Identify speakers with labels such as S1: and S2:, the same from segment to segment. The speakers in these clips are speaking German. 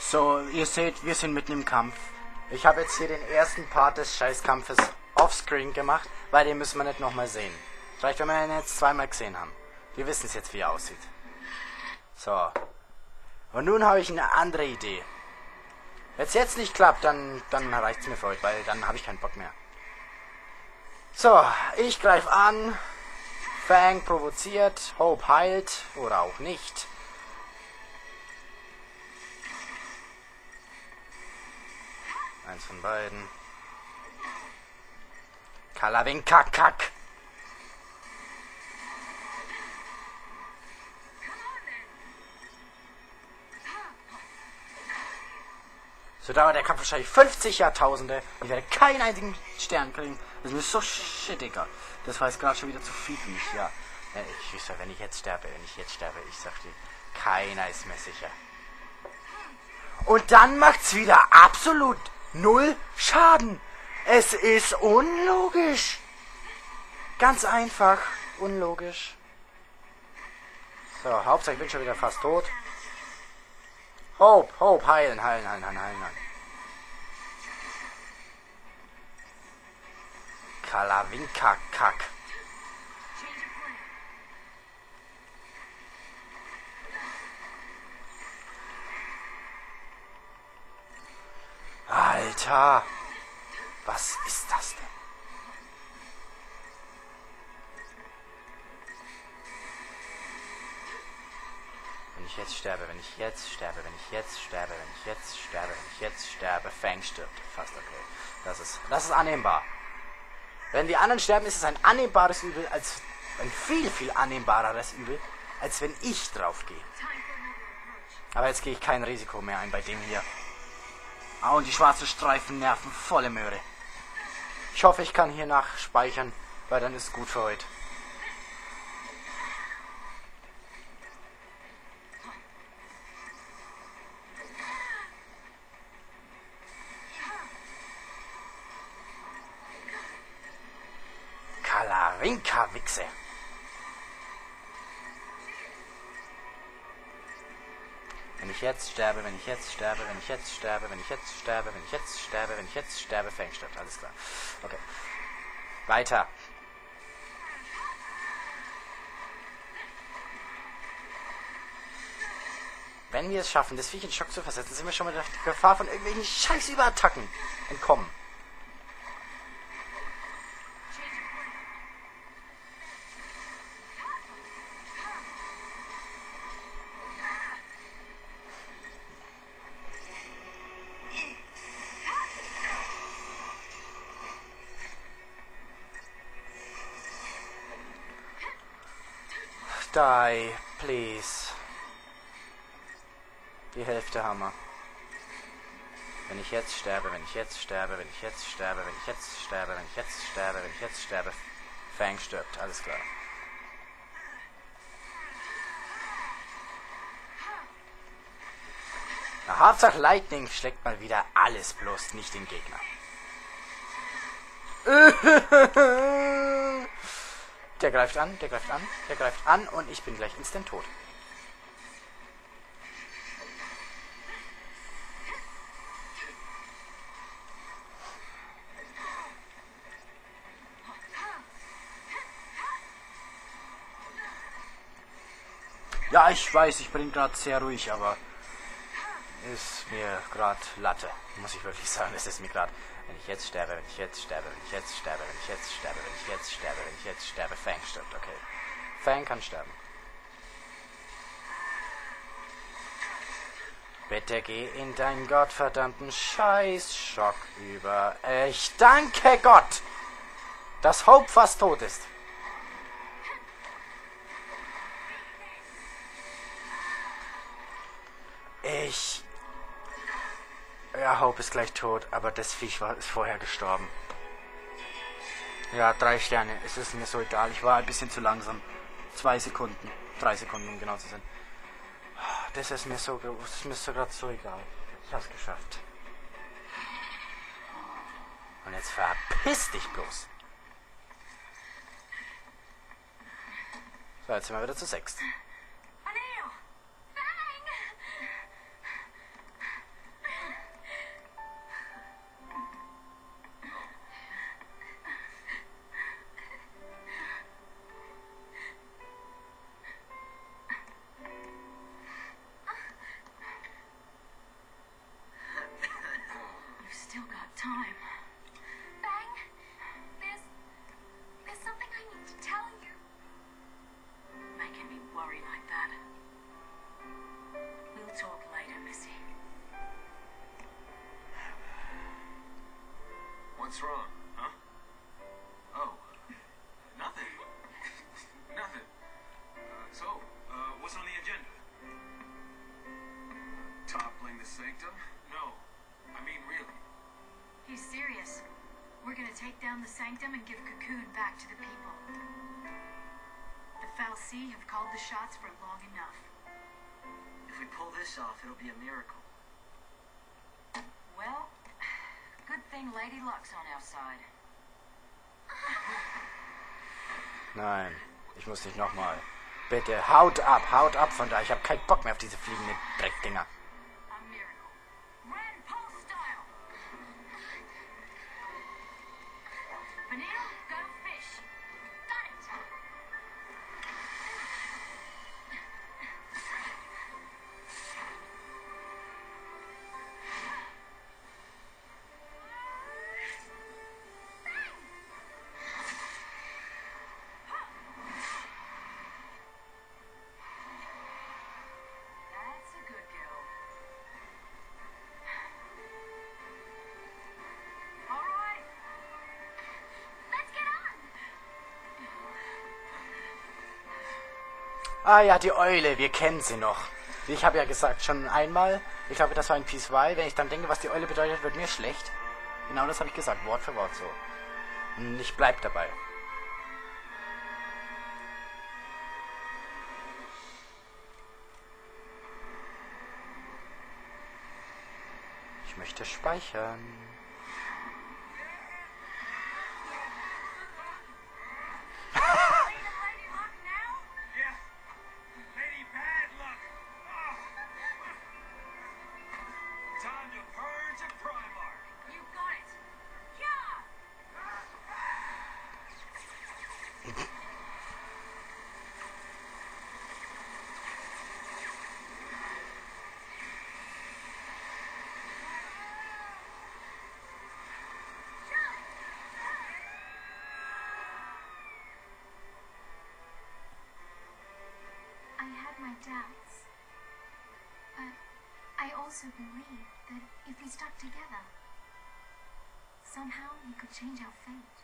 S1: So, ihr seht, wir sind mitten im Kampf. Ich habe jetzt hier den ersten Part des Scheißkampfes offscreen gemacht, weil den müssen wir nicht nochmal sehen. Vielleicht, wenn wir ihn jetzt zweimal gesehen haben. Wir wissen es jetzt, wie er aussieht. So. Und nun habe ich eine andere Idee. Wenn es jetzt nicht klappt, dann reicht es mir für heute, weil dann habe ich keinen Bock mehr. So, ich greife an. Fang provoziert, Hope heilt oder auch nicht. Eins von beiden. Kalawinkakak. So dauert der Kampf wahrscheinlich 50 Jahrtausende. Ich werde keinen einzigen Stern kriegen. Das ist mir so shit, Digga. Das war jetzt gerade schon wieder zu viel für mich, ja. Ich sag, wenn ich jetzt sterbe, ich sag dir, keiner ist mir sicher. Und dann macht's wieder absolut null Schaden. Es ist unlogisch. Ganz einfach unlogisch. So, Hauptsache ich bin schon wieder fast tot. Hope, heilen. Kalawinkakak. Alter, was ist das denn? Wenn ich jetzt sterbe, Fang stirbt. Fast okay. Das ist annehmbar. Wenn die anderen sterben, ist es ein annehmbares Übel, als ein viel annehmbareres Übel, als wenn ich drauf gehe. Aber jetzt gehe ich kein Risiko mehr ein bei dem hier. Ah, und die schwarzen Streifen nerven volle Möhre. Ich hoffe, ich kann hier nachspeichern, weil dann ist es gut für heute. Kalarinka-Wichse. Wenn ich jetzt sterbe, Fang stirbt. Alles klar. Okay. Weiter. Wenn wir es schaffen, das Viech in Schock zu versetzen, sind wir schon mal der Gefahr von irgendwelchen Scheiß-Überattacken entkommen. Die, please. Die Hälfte Hammer. Wenn ich jetzt sterbe, Fang stirbt, alles klar. Na, Hauptsache Lightning schlägt mal wieder alles, bloß nicht den Gegner. Der greift an und ich bin gleich instant tot. Ja, ich weiß, ich bin gerade sehr ruhig, aber ist mir gerade Latte, muss ich wirklich sagen. Es ist mir gerade, wenn ich jetzt sterbe, Fang stirbt, okay. Fang kann sterben. Bitte geh in deinen gottverdammten Scheißschock über. Ich danke Gott, dass Hope fast tot ist. Ja, Hope ist gleich tot, aber das Viech ist vorher gestorben. Ja, 3 Sterne. Es ist mir so egal. Ich war ein bisschen zu langsam. 2 Sekunden. 3 Sekunden, um genau zu sein. Das ist mir gerade so egal. Ich hab's geschafft. Und jetzt verpiss dich bloß. So, jetzt sind wir wieder zu 6.
S2: sanctum? No. I mean, really.
S3: He's serious. We're gonna take down the sanctum and give Cocoon back to the people. The fal'Cie have called the shots for long enough.
S4: If we pull this off, it'll be a miracle.
S3: Well, good thing Lady Luck's on our side.
S1: Nein, ich muss nicht nochmal. Bitte, haut ab von da. Ich habe keinen Bock mehr auf diese fliegenden Dreckdinger.
S3: A miracle. Ren Pulse style. Vanille, go fish. Got it. That's a good girl. All right. Let's get on.
S1: Ah ja, die Eule, wir kennen sie noch. Ich habe ja gesagt, schon einmal, ich glaube, das war ein P2, wenn ich dann denke, was die Eule bedeutet, wird mir schlecht. Genau das habe ich gesagt, Wort für Wort so. Und ich bleib dabei. Ich möchte speichern.
S3: Lady Luck now?
S2: Yeah. Lady Bad Luck. Oh. Time to purge a Primarch.
S3: You got it. Yeah.
S5: I had my doubts, but I also believed that if we stuck together, somehow we could change our fate.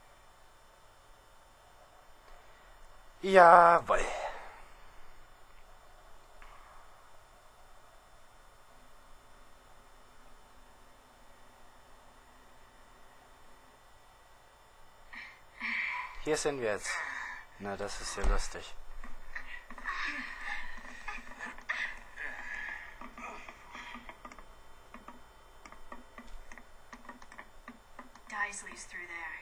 S1: Jawohl. Hier sind wir jetzt. Na, das ist ja lustig.
S3: Daisley's through there.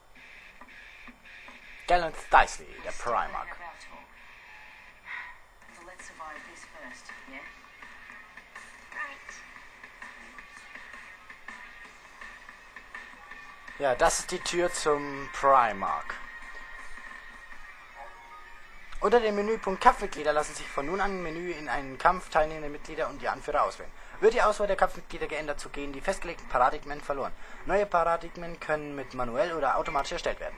S1: Gallant Daisley, der Primarch.
S4: So let's survive this first, yeah?
S5: Right.
S1: Ja, das ist die Tür zum Primarch. Unter dem Menüpunkt Kampfmitglieder lassen sich von nun an im Menü in einen Kampf teilnehmende Mitglieder und die Anführer auswählen. Wird die Auswahl der Kampfmitglieder geändert, so gehen die festgelegten Paradigmen verloren. Neue Paradigmen können mit manuell oder automatisch erstellt werden.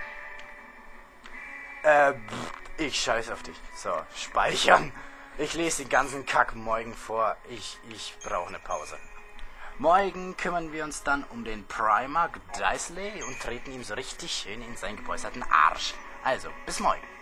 S1: Ich scheiß auf dich. So, speichern. Ich lese den ganzen Kack morgen vor. Ich brauche eine Pause. Morgen kümmern wir uns dann um den Primarch Daisley und treten ihm so richtig schön in seinen gepolsterten Arsch. Also, bis morgen.